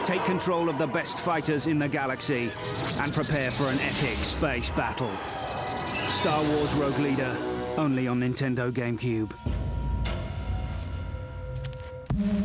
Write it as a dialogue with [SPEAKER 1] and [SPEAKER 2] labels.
[SPEAKER 1] Take control of the best fighters in the galaxy and prepare for an epic space battle. Star Wars Rogue Leader, only on Nintendo GameCube.